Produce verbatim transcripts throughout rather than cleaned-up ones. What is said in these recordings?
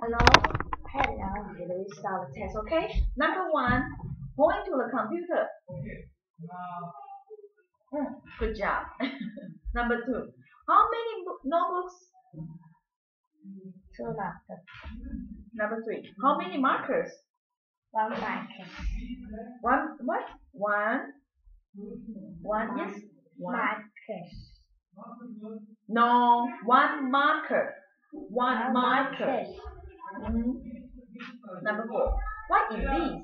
Hello. Hello. Okay, let me start the test, okay? Number one, point to the computer. Mm, good job. Number two, how many bo- notebooks? Two laptops. Number three, how many markers? One marker. One, what? One, one, yes? One. Markers. No, one marker. One One marker. marker. Mhm. Number four, what is this?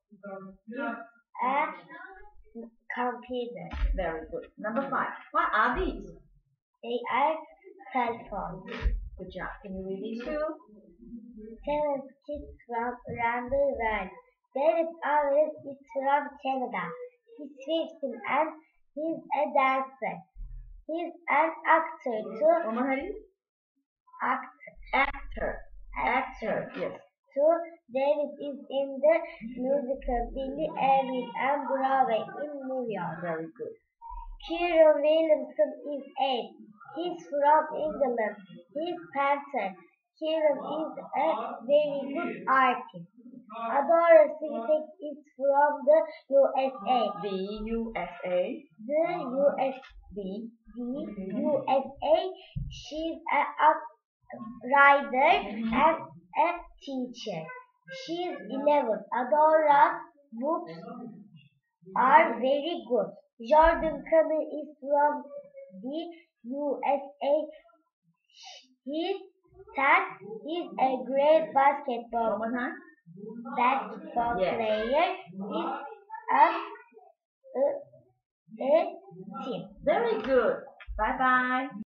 A computer. Very good. Number five, what are these? They are cell phones. Good job. Can you read these two? Seven kids from around the world. David Allen is from Canada. He's fifteen and he's a dancer. He's an actor too. One more time. Actor. Actor. Actor. Yes. So David is in the musical Billy Elliot and Broadway in New York. Very good. Kieran Williamson is eight. He's from England. He's painter. Kieran is a very good artist. Adora Svitek is from the U S A. The U S A. The U S The. the U S A. She's a, a writer and a teacher. She's eleven. Adora's books are very good. Jordan Connor is from the U S A. He's ten. He's a great basketball One more time. basketball Yes. player. He's on a, a team. Very good. Bye bye.